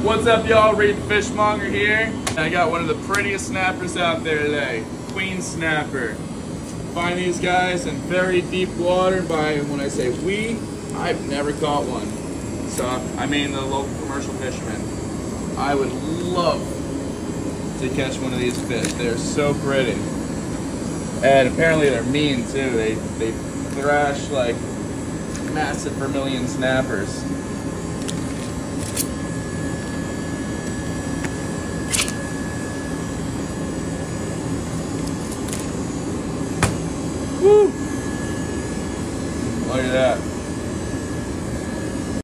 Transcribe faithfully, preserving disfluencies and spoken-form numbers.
What's up, y'all? Reed Fishmonger here. I got one of the prettiest snappers out there today, queen snapper. Find these guys in very deep water. By when I say we, I've never caught one. So I mean the local commercial fishermen. I would love to catch one of these fish. They're so pretty, and apparently they're mean too. They they thrash like massive vermilion snappers.